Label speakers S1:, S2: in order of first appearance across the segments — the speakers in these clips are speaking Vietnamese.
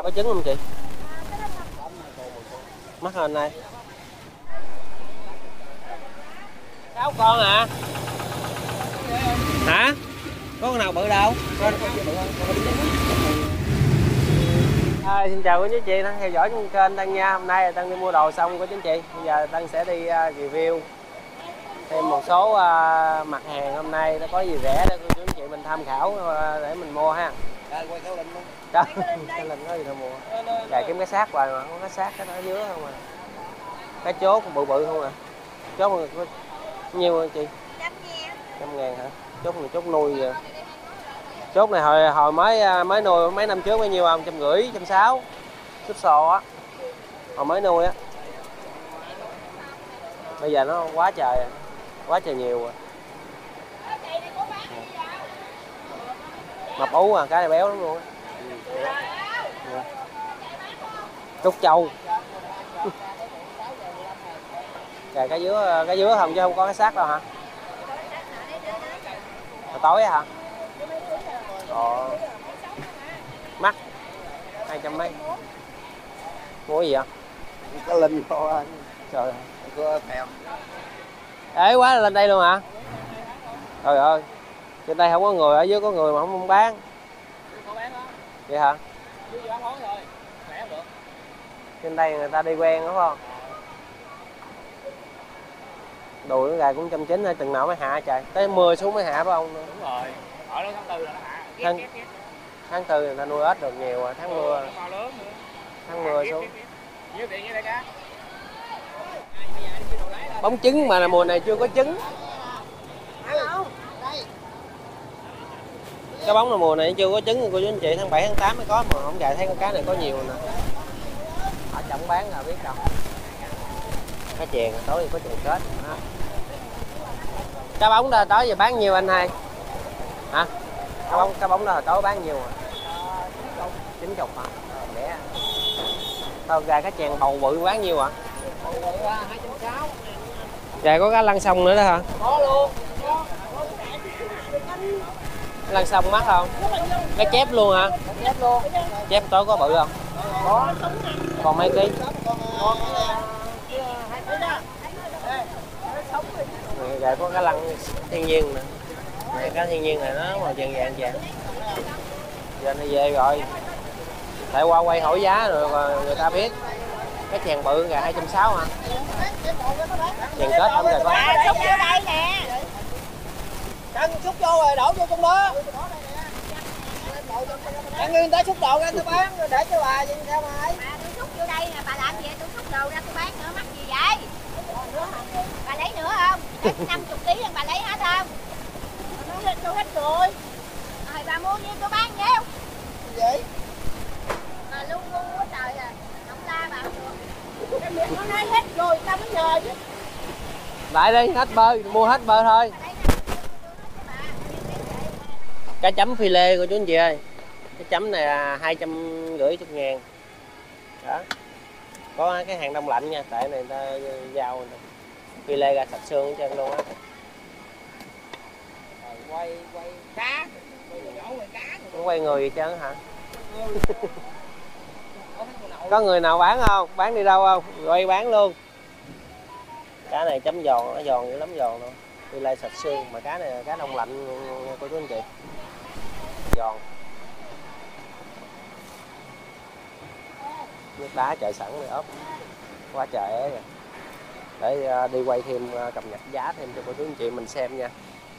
S1: Có trứng không chị? Mắc hình này. 6 con hả? Hả? Có con nào bự đâu? Xin chào quý anh chị đang theo dõi trên kênh Tân nha. Hôm nay Tân đi mua đồ xong của chính chị. Bây giờ Tân sẽ đi review thêm một số mặt hàng hôm nay nó có gì rẻ để cô chú anh chị mình tham khảo để mình mua ha.
S2: Quay Khảo Linh luôn.
S1: Đó, Khảo Linh có gì đâu mua. Chạy kiếm cái xác hoài mà không có xác cái đó dưới không à. Cái chốt bự bự không à. Chốt có nhiêu hả chị? 100.000 hả? Chốt này chốt nuôi vậy. Chốt này hồi mới nuôi mấy năm trước bao nhiêu không? 150, 160. Chút sò á. Hồi mới nuôi á. Bây giờ nó quá trời nhiều rồi. Mập ú à, cái này béo lắm luôn á. Trúc châu. Rồi cái dứa không chứ không có cái xác đâu hả? Hồi tối hả? Mắc 200 mấy. Mua cái gì vậy?
S2: Cái Linh thôi.
S1: Trời ơi.
S2: Có thèm.
S1: Ế quá lên đây luôn hả? Trời ơi. Trên đây không có người, ở dưới có người mà không bán. Vậy hả? Trên đây người ta đi quen đúng không? Đùi nó gài cũng 190, từng nào mới hạ trời. Tới mưa xuống mới hạ phải không?
S3: Đúng rồi. Ở đó tháng 4 là nó hạ.
S1: Tháng 4 người ta nuôi ếch được nhiều rồi, tháng mưa. Tháng mưa xuống. Bóng trứng mà là mùa này chưa có trứng. Cái bóng là mùa này chưa có trứng cô chú anh chị, tháng 7 tháng 8 mới có mà không gài thấy con cá này có nhiều nè. Ở trọng bán là biết đâu. Cá chèn tối thì có chèn kết. Đó. Cá bóng đó tối giờ bán nhiêu anh hai? Hả? Cá bóng đó hồi tối bán nhiêu rồi? 90 hả? Đẻ. Tao gài cá chèn bầu bự bán nhiêu hả?
S2: 260.
S1: Rồi có cá lăng sông nữa đó hả?
S2: Có luôn.
S1: Lăng sông mắc không? Cái chép luôn hả?
S2: Chép luôn.
S1: Chép tối có bự không?
S2: Có.
S1: Còn mấy ký? Rồi có cái lăng thiên nhiên nè. Này cá thiên nhiên này nó màu vàng vàng. Giờ nó về rồi. Lại qua quay hỏi giá rồi mà người ta biết. Cái chèn bự gà 260 hả? Chèn kết không rồi có.
S4: Xúc vô đây nè.
S2: Cân xúc vô rồi đổ vô trong đó. Ăn người ta xúc đồ ra tôi bán rồi để cho bà vậy sao mày?
S4: Bà tôi xúc vô đây nè, bà làm gì tôi xúc đồ ra tôi bán nữa, mắc gì vậy? Bà lấy nữa không? 50 kg bà lấy hết không? Tôi hết rồi. Rồi bà mua nhiêu tôi bán nhiêu?
S2: Gì?
S4: Bà luôn luôn quá trời à. Không la bà không được. Cái miệng nó nói hết rồi, sao mới nhờ chứ?
S1: Lại đi, hết bơ, mua hết bơ thôi. Cá chấm phi lê của chú anh chị ơi. Cái chấm này là 250 ngàn. Đó. Có cái hàng đông lạnh nha, tại này người ta giao này. Phi lê ra sạch xương hết trơn luôn á.
S2: Quay cá.
S1: Không quay người gì trơn hả? Có người nào bán không? Bán đi đâu không? Quay bán luôn. Cá này chấm giòn, nó giòn dữ lắm, giòn luôn. Phi lê sạch xương, mà cá này là cá đông lạnh nha cô chú anh chị. Giòn. Nước đá trời sẵn rồi ốp. Quá trời ấy rồi. Để đi quay thêm cập nhật giá thêm cho cô chú anh chị mình xem nha.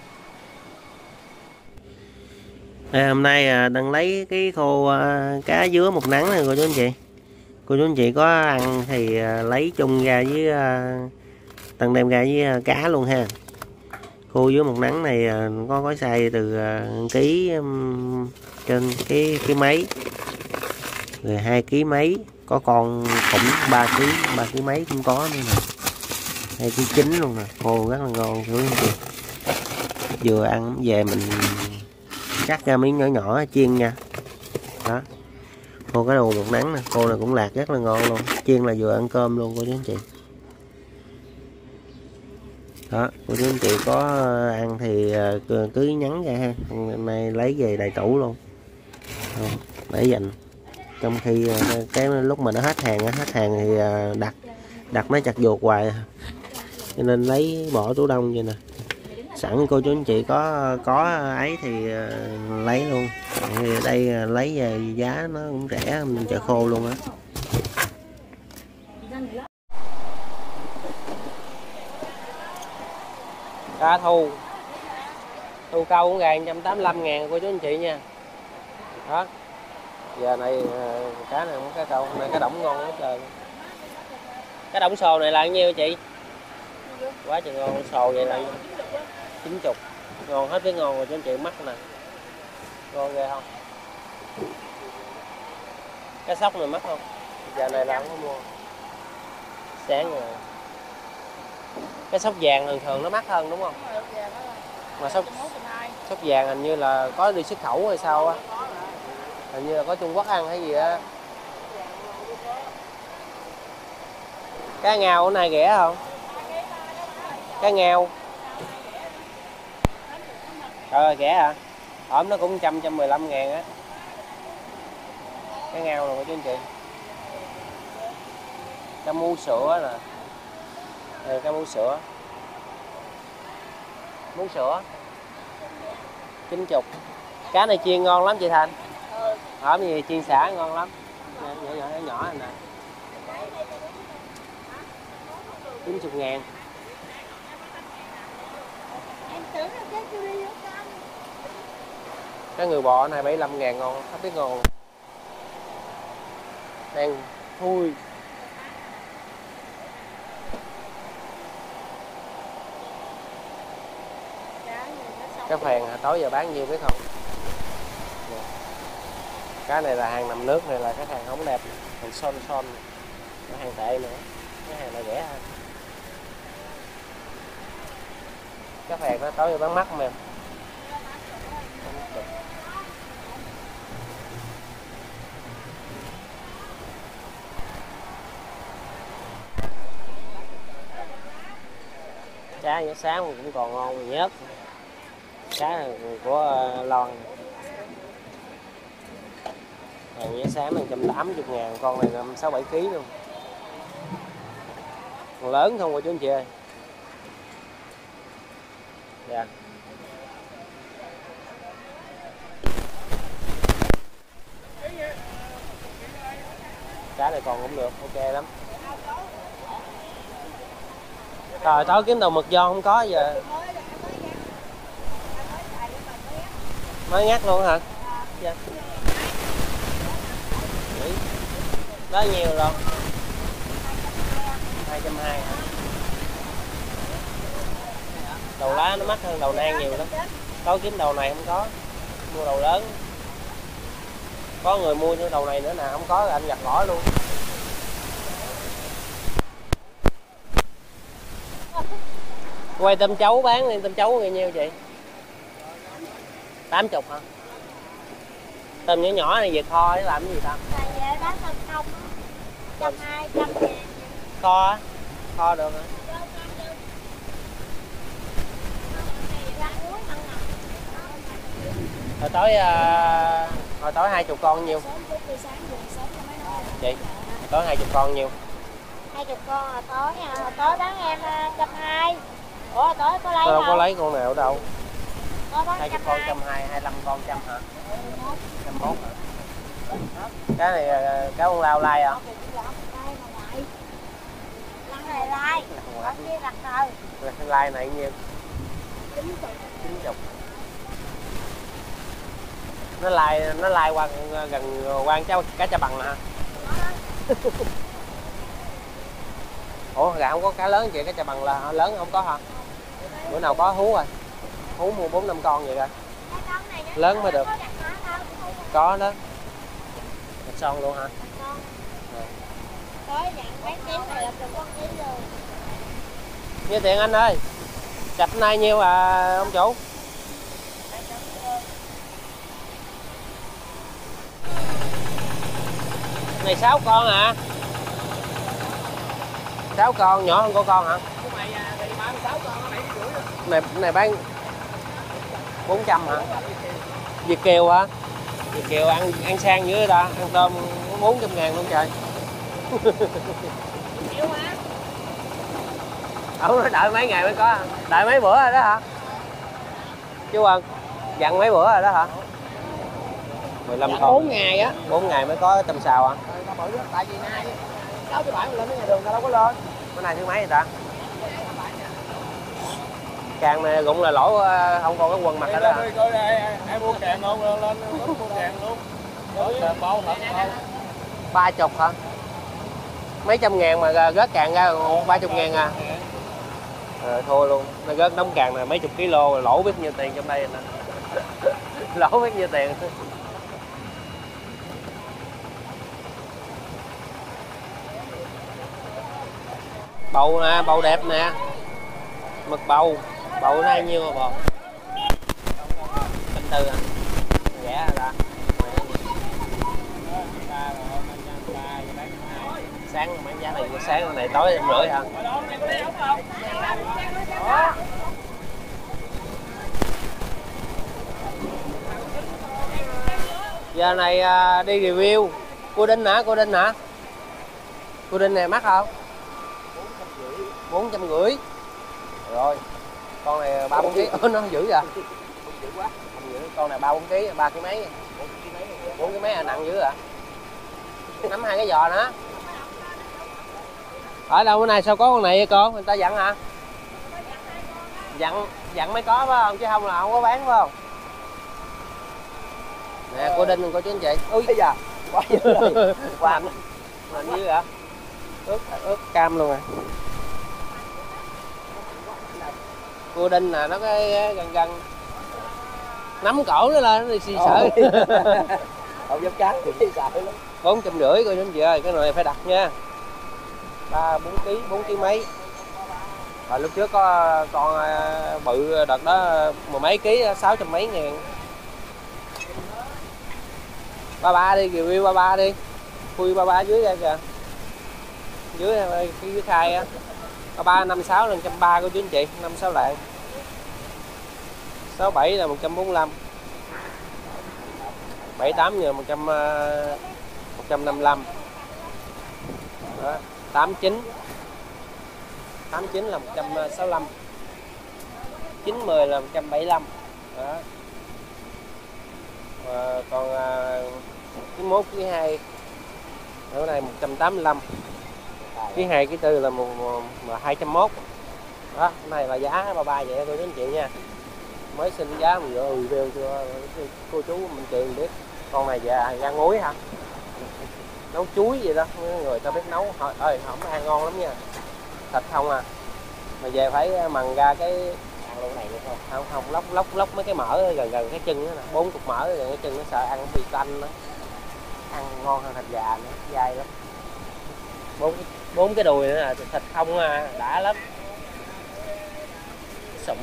S1: Hôm nay đang lấy cái khô cá dứa một nắng này cô chú anh chị. Cô chú anh chị có ăn thì lấy chung ra với Tân đem ra với cá luôn ha. Khô dứa một nắng này có size từ ký trên cái mấy rồi 2 ký mấy, có con cũng 3 ký mấy cũng có nữa nè, 2 ký 9 luôn nè, khô rất là ngon quý anh chị. Vừa ăn về mình cắt ra miếng nhỏ nhỏ chiên nha. Đó, khô cái đầu một nắng nè, khô này cũng lạc rất là ngon luôn, chiên là vừa ăn cơm luôn cô chú anh chị. Đó, cô chú anh chị có ăn thì cứ nhắn ra ha, hôm nay lấy về đầy tủ luôn. Đó, để dành Trong khi cái lúc mà nó hết hàng thì đặt nó chặt vuột hoài, cho nên lấy bỏ tủ đông vậy nè. Sẵn cô chú anh chị có ấy thì lấy luôn. Thì đây lấy về giá nó cũng rẻ, chợ khô luôn á. Cá thu câu cũng gà 185.000 cô chú anh chị nha. Đó, giờ này cá này không cá câu, này cá đỏng ngon quá trời. Cá đỏng sò này là bao nhiêu chị? Quá trời ngon, sò vậy là 90, ngon hết cái ngon rồi chú anh chị, mắt nè, ngon ghê không? Cá sóc này mắc không? Giờ này là không có mua, sáng rồi. Cái sóc vàng thường nó mắc hơn đúng không? Mà sóc vàng hình như là có đi xuất khẩu hay sao á, hình như là có Trung Quốc ăn hay gì á. Cá ngao cái này rẻ không? Cá ngao trời ơi rẻ hả? Ổm nó cũng 115.000 á. Cá ngao rồi chú anh chị. Cá mu sữa nè. Đây, cá mu sữa. Mu sữa 90. Cá này chiên ngon lắm chị Thành. Ổm gì chiên xả ngon lắm. Nhỏ này nè. 90.000. Cái người bò này 75.000 ngon, không biết ngon. Đang thui. Cá phèn tối giờ bán nhiêu biết không? Cá này là hàng nằm nước, này là cái hàng không đẹp, hàng son, cái hàng tệ nữa, cái hàng này rẻ hơn. Cá phèn nó tối giờ bán mắc mà em. Cá giá sáng cũng còn ngon nhất. Cá này của Lon. Hàng giá sáng 180.000, con này 6-7 kg luôn. Còn lớn không cô chú anh chị ơi. Dạ. Cá này còn cũng được, ok lắm. Rồi tối kiếm đầu mực giòn không có giờ. Mới ngắt luôn hả? Dạ. Đó nhiều rồi. 220 hả? Đầu lá nó mắc hơn đầu nang nhiều lắm. Tối kiếm đầu này không có. Mua đầu lớn. Có người mua như đầu này nữa nè, không có là anh gặt bỏ luôn. Quay tôm chấu bán đi, tôm chấu bao nhiêu chị? 80 hả? Tôm nhỏ nhỏ này về kho để làm cái gì ta?
S4: Về bán tôm không. 120, 100.000.
S1: Kho á? Kho được hả? Hồi tối 20 con nhiêu? Chị, tối 20 con nhiêu?
S4: 20 con hồi tối bán em 120. Ủa hồi tối có lấy
S1: Tôi đâu
S4: không?
S1: có lấy con nào đâu.
S4: Có
S1: 20 con 120, 25 con 100 hả? 101 hả? Cái này cá con lao lai hả?
S4: Lăng này lai. Ở kia đặt rồi.
S1: Lai này nhiêu? 90. Nó lai qua gần quan cá Cha Bằng nè hả? Ủa gà không có cá lớn vậy, cá Cha Bằng là lớn không có hả? Bữa nào có hú rồi. Hú mua 4-5 con vậy rồi. Lớn mới được. Có đó. Thịt son luôn hả?
S4: Tối dạng bán kém này là con kém luôn.
S1: Nhiêu tiền anh ơi? Sạch nay nhiêu à ông chủ? Này 6 con hả? 6 con, nhỏ hơn của con hả? Này bán 400 hả? Việt kiều hả? Việt kiều ăn sang dưới đó, ăn tôm 400.000 luôn trời.
S4: Chịu mà.
S1: Ông nói đợi mấy ngày mới có, đợi mấy bữa rồi đó hả? Chú Quân, dặn mấy bữa rồi đó hả? 15 con.
S2: 4 ngày á.
S1: 4 ngày mới có tầm xào à?
S2: Tại vì nay 6 7 mình lên cái nhà đường ta đâu có lên.
S1: Bữa nay thứ mấy vậy ta? Càng này cũng là lỗ không còn cái quần mặt ở đó hả?
S3: Ai mua càng không lên mua càng luôn. Bao thật bao.
S1: 30 hả? Mấy trăm ngàn mà gớt càng ra 30.000 à? Thua luôn. Nó gớt đóng càng là mấy chục kilo lỗ biết nhiêu tiền trong đây nè. Lỗ biết nhiêu tiền. Bầu nè, bầu đẹp nè. Mực bầu. Bầu nó nhiêu rồi bầu? 140 à? Rẻ hả ta? Sáng bán giá này, sáng này tối 5,5 hả? Giờ này đi review cua đinh hả? Cua đinh hả? Cua đinh này mắc không? 450. Rồi con này 3-4 kg. Nó dữ vậy? Không dữ. Con này 3-4 kg, 3 kg mấy? 4 kg mấy à? Nặng dữ à? Nắm 2 cái giò nữa. Ở đâu bữa nay sao có con này vậy con? Người ta dặn hả? Dặn mới có phải không? Chứ không là không có bán phải không? Nè cô Đinh cô chú anh chị.
S2: Ui bây giờ quá dữ rồi.
S1: Quá mạnh dữ hả? Ướt cam luôn à. Cô Đinh nè nó cái gần nắm cổ nó lên nó đi xì sợ.
S2: Không dám cắt thì sợ lắm.
S1: 450 cô chú anh chị ơi, cái này phải đặt nha. 3-4 kg, 4 kg mấy. Rồi lúc trước có con bự đợt đó 10 mấy ký 600 mấy ngàn. Ba đi review ba đi. Khui ba dưới ra kìa. Dưới khai á. 3 56 là 130 của chú anh chị, 56 lạng. 67 là 145. 78 giờ 155. Đó, 89 là 165. 90 là 175. Đó. Còn 91 ký 2 ở này 185. Ký 2 ký 4 là 201. Đó, cái này là giá 33 vậy cô chú anh chị nha. Mới xin giá mình vừa review cho cô chú mình chị biết. Con này dạ gan muối hả? Nấu chuối vậy đó, người ta biết nấu ơi không ăn ngon lắm nha. Thịt không à. Mà về phải mần ra cái ăn luôn này được không? Không lóc mấy cái mỡ gần cái chân đó nè, 4 cục mỡ gần cái chân nó sợ ăn bị tanh đó. Ăn ngon hơn thịt gà nữa, dai lắm. 4 cái đùi nữa là thịt không à, đã lắm. Sụn.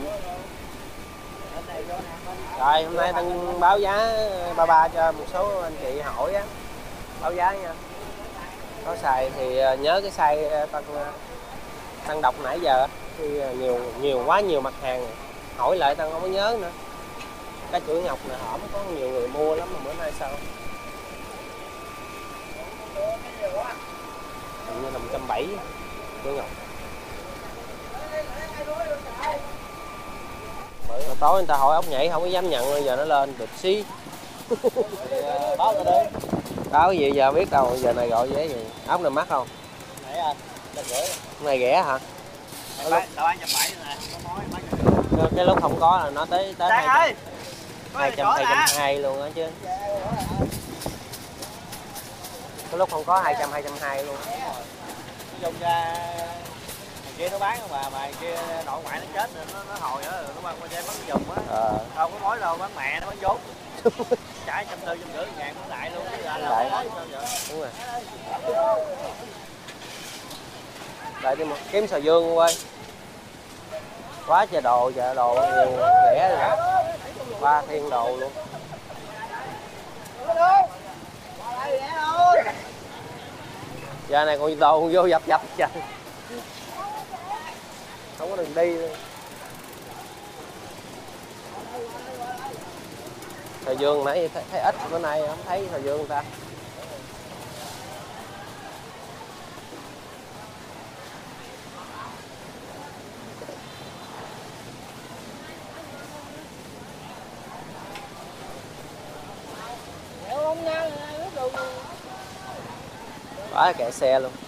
S1: Rồi hôm nay Tân báo giá 33 cho một số anh chị hỏi á. Báo giá nha. Có xài thì nhớ cái size Tân đọc nãy giờ thì nhiều quá nhiều mặt hàng hỏi lại Tân không có nhớ nữa. Cái chuỗi ngọc này hổm có nhiều người mua lắm mà bữa nay sao hình như là 170 chuỗi ngọc. Rồi tối người ta hỏi ốc nhảy không có dám nhận, giờ nó lên được xí.
S2: Báo ra đi.
S1: Báo gì giờ biết đâu, giờ này gọi dễ gì. Ốc này mắc không?
S2: Nãy anh,
S1: Này rẻ hả?
S3: Tao bán 170 nè, có mối
S1: Cái lúc không có là nó tới 220 luôn á chứ. Cái lúc không có 220 luôn.
S3: Dùng ra kia nó bán mà kia nội ngoại nó chết rồi nó hồi nữa nó bán qua dây bán dùng á. Đâu có mối đâu, bán mẹ nó bán vốn. Trả 140, 150 ngàn cũng lại luôn chứ là
S1: Lại.
S3: mối sao vậy?
S1: Đúng rồi. Lại đi mà kiếm sò dương luôn ơi. Quá trời đồ nhiều rẻ rồi. 3 thiên đồ luôn. Giờ này còn đồ vô dập trời. Không có đường đi luôn. Sò dương nãy thấy ít, bữa nay không thấy sò dương ta. Quá kẹt xe luôn.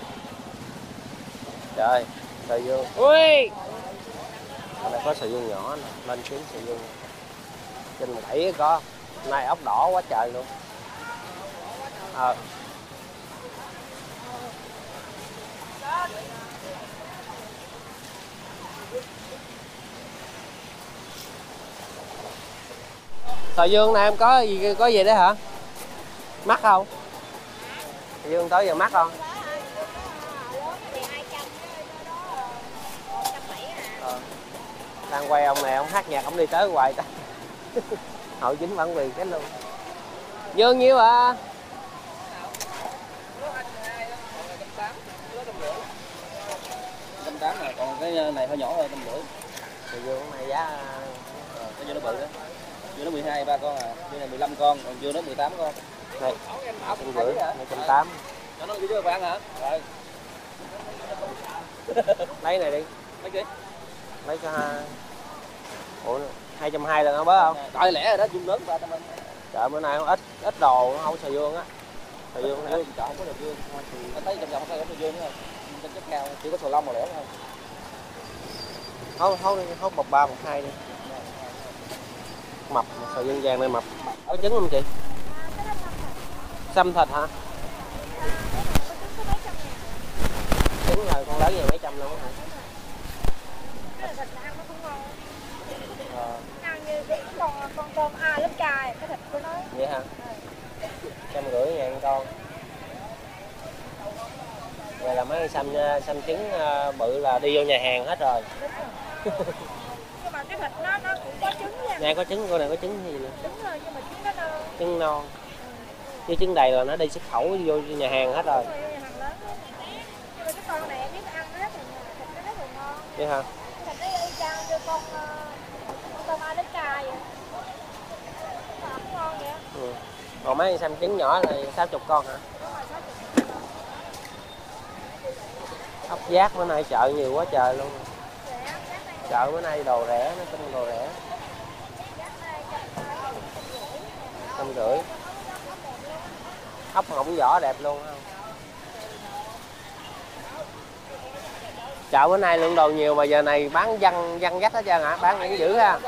S1: Trời, sợi dương. Ui. Ở đây có sợi dương nhỏ nè, lên kiếm sợi dương. Trên 17 có. Nay ốc đỏ quá trời luôn. Sợi dương này em có gì đấy hả? Mắc không? Sợi dương tới giờ mắc không? Đang quay ông này, ông hát nhạc, ông đi tới hoài ta. Hội dính bản quyền cái luôn. Dương nhiêu à?
S3: 180 rồi, còn cái này hơi nhỏ hơn 150.
S1: Sợi dương này giá
S3: cái dưa nó bự đó. Dưa nó 12 3 con à, dưa này 15 con, còn dưa nó 18 con.
S1: này 150, 180.
S3: Cho nó dưa vàng hả? Rồi.
S1: Lấy này đi.
S3: Mấy ký?
S1: Lấy cho ủa 220 lần không bớt không?
S3: Đợi lẻ rồi đó, dung lớn 300.
S1: Trời bữa nay ít đồ không sợi dương á. Sợi dương này
S3: Chọn không có được dương. Anh thấy trong không có được dương nữa không? Trên chất cao, chỉ có sầu lông mà lẻ thôi.
S1: Hốt bọc 3 bọc 2 đi. Mập sợi dương vàng này mập. Có trứng không chị? Xăm thịt hả? Trứng là con lớn về mấy trăm luôn hả?
S4: Ăn như cái con tôm lớp cài, cái thịt của nó.
S1: Vậy hả? 150.000 con. Vậy là mấy xăm trứng bự là đi vô nhà hàng hết rồi.
S4: Nhưng mà cái thịt nó cũng có trứng nha.
S1: Nè có trứng, con này có trứng gì nè.
S4: Đúng rồi, nhưng mà trứng nó non.
S1: Trứng non. Chứ trứng đầy là nó đi xuất khẩu vô nhà hàng hết rồi.
S4: Nhưng mà cái con này biết ăn nó rất là thịt nó rất là ngon.
S1: Vậy hả?
S4: Thịt nó y chang như con tôm lớp cài vậy. Nó ngon vậy.
S1: Ừ. Còn mấy xăm trứng nhỏ là 60 con hả? Ốc giác bữa nay chợ nhiều quá trời luôn. Chợ bữa nay đồ rẻ, nó tin đồ rẻ. 150. Ốc hổng vỏ đẹp luôn không? Chợ bữa nay lượng đồ nhiều mà giờ này bán văng vách hết trơn hả? Bán những dữ ha.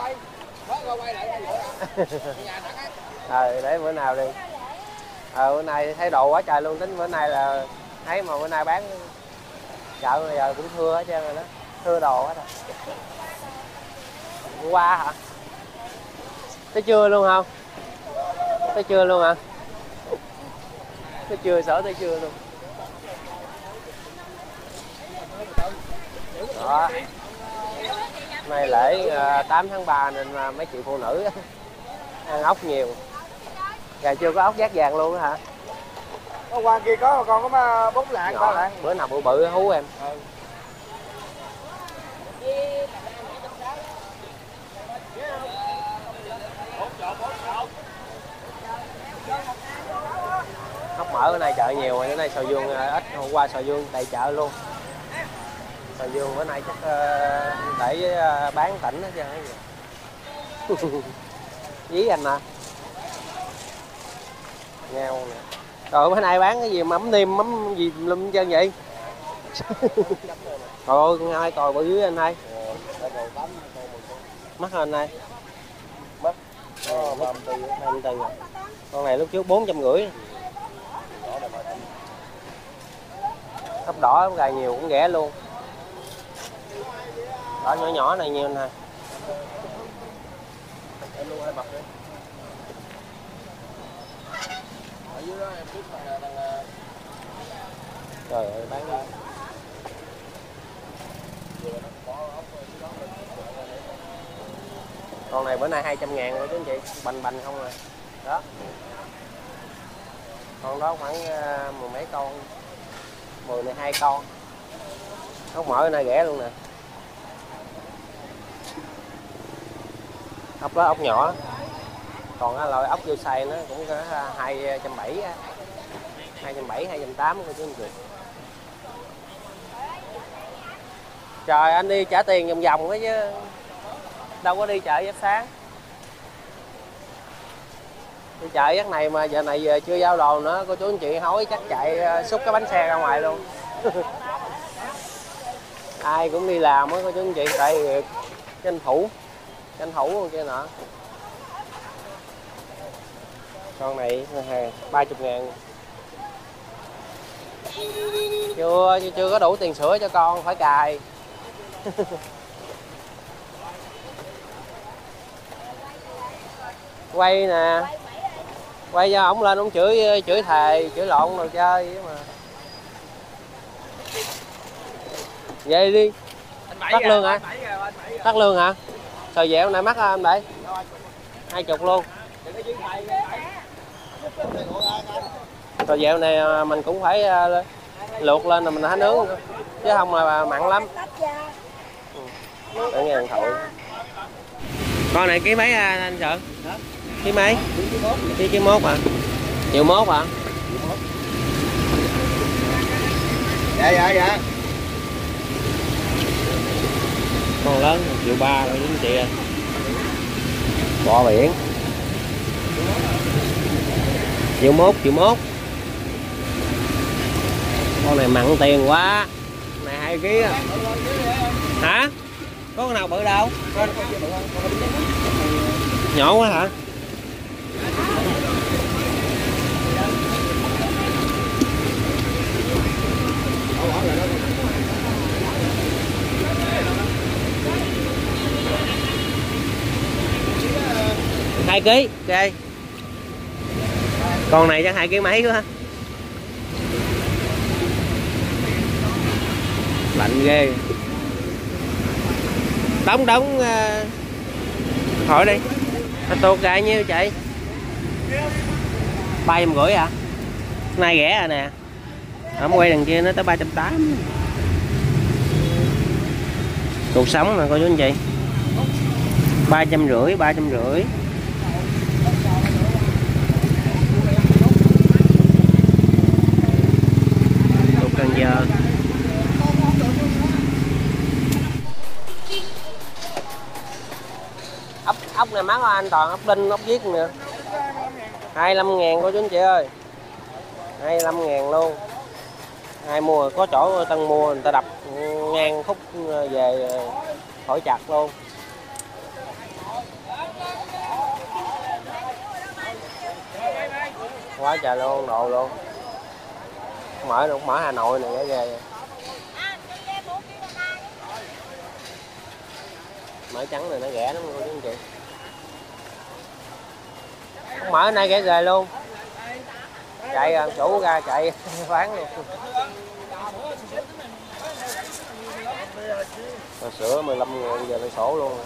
S1: Để bữa nào đi. Bữa nay thấy đồ quá trời luôn, tính bữa nay là thấy mà bữa nay bán chợ bây giờ cũng thưa hết trơn rồi đó, thưa đồ hết rồi. Hôm qua hả? Tới trưa luôn không? Tới trưa luôn hả? Tới trưa, sở tới trưa luôn. Đó. Nay lễ 8 tháng 3 nên mấy chị phụ nữ ăn ốc nhiều. Giờ chưa có ốc giác vàng luôn hả?
S2: Hôm qua kia có con có 4 lạng, 3 lạng.
S1: Bữa nào bự bự hú em. Ốc mỡ bữa nay chợ nhiều rồi, bữa nay sò dương ít, hôm qua sò dương đầy chợ luôn. Sò dương bữa nay chắc để bán tỉnh hết trơn. Dí anh nè. Nghèo nè. Rồi bữa nay bán cái gì mắm nêm mắm gì lum chân vậy? Trời ơi con hai còi bự dưới anh hai. Mắc hơn anh hai. Mắc. 54. Con này lúc trước 450. Ốc đỏ ốc gà nhiều cũng rẻ luôn. Đỏ nhỏ nhỏ này nhiều nè. Trời ơi bán đi. Con này bữa nay 200.000 rồi chứ anh chị, bành bành không rồi. Đó. Con đó khoảng mười mấy con. 10 này 2 con. Ốc mỡ này rẻ luôn nè. Ốc đó ốc nhỏ. Còn loại ốc vô xay nó cũng có 270, 270, 280 của chứ anh chị. Trời anh đi trả tiền vòng vòng đó chứ đâu có đi chợ giáp sáng. Đi chợ giấc này mà giờ này chưa giao đồ nữa, cô chú anh chị hối chắc chạy xúc cái bánh xe ra ngoài luôn. Ai cũng đi làm á cô chú anh chị, tại tranh thủ kia nọ. Con này 30.000. Chưa có đủ tiền sữa cho con, phải cài. Quay nè, quay cho ổng lên ổng chửi thề chửi lộn rồi chơi vậy mà. Vậy đi. Tắt lương hả? Tắt lương hả? Sờ dẹo này mắc hả anh Bảy? 20 luôn. Sờ dẹo này mình cũng phải luộc lên là mình hả nướng chứ không là mặn lắm. Để nghe điện thoại. Con này ký mấy anh sợ? Ký mấy? Ký 1 à? Triệu 1 à?
S2: Dạ.
S1: Con lớn 1.3 triệu rồi anh chị ơi. Bò biển. Triệu 1. Con này mặn tiền quá. Con này 2 kg à. Hả? Có con nào bự đâu? Nhỏ quá hả? Hai ký, ok. Con này chắc 2 kg mấy quá. Lạnh ghê. Đóng hỏi đi. Tô cài nhiêu chị? 350 à? Nay rẻ rồi nè. Không quay đằng kia nó tới 380. Cuộc sống nè cô chú anh chị. 350. Cuộc Cần Giờ. Ốc này mắc anh Toàn, ốc đinh, ốc viết nè. 25.000 cô chú anh chị ơi. 25.000 luôn. Ai mua có chỗ tân mua người ta đập ngang khúc về khỏi chặt luôn. Quá trời luôn, đồ luôn. Mở Hà Nội này ghê. Mỡ trắng này nó rẻ lắm cô chú anh chị. Mỡ này rẻ ghê luôn. Chạy chủ ra chạy bán luôn. Sữa 15.000 giờ phải sổ luôn.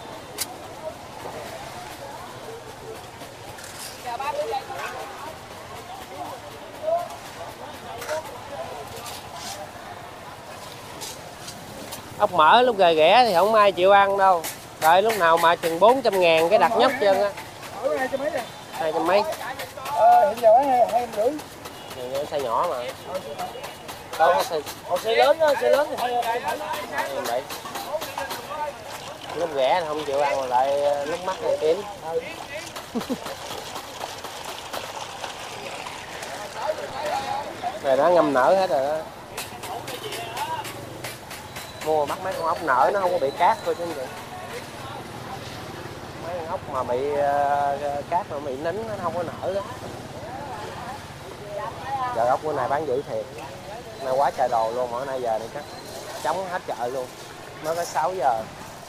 S1: Ốc mỡ lúc gà ghẻ thì không ai chịu ăn đâu. Đợi lúc nào mà chừng 400.000 cái đặt nhóc chân á. 200 mấy.
S2: Hiện giờ 250.
S1: Này size nhỏ mà.
S2: Có xe lớn thì thôi.
S1: Vậy. Lúc ghẻ thì không chịu ăn rồi lại lúc mắt này kiếm. Này nó ngâm nở hết rồi đó. Mua bắt mấy con ốc nở nó không có bị cát thôi chứ anh chị. Mấy con ốc mà bị cát mà bị nín nó không có nở đó. Trời ốc bữa nay bán dữ thiệt. Nay quá trời đồ luôn, mỗi nay giờ này chắc trống hết chợ luôn. Mới có 6 giờ.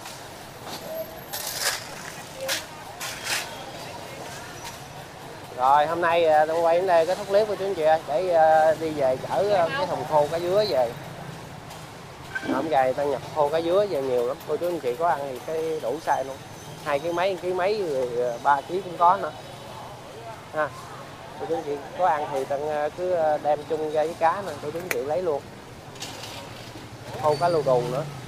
S1: Rồi hôm nay tôi quay đến đây kết thúc clip của chú anh chị ơi, để đi về chở cái thùng khô cá dứa về. Hôm gầy người ta nhập khô cá dứa về nhiều lắm, cô chú anh chị có ăn thì cái đủ size luôn. 2 kg mấy rồi 3 kg cũng có nữa. Ha. Cô chú anh chị có ăn thì tận cứ đem chung ra với cá nè, cô chú anh chị lấy luôn. Khô cá lô đù nữa.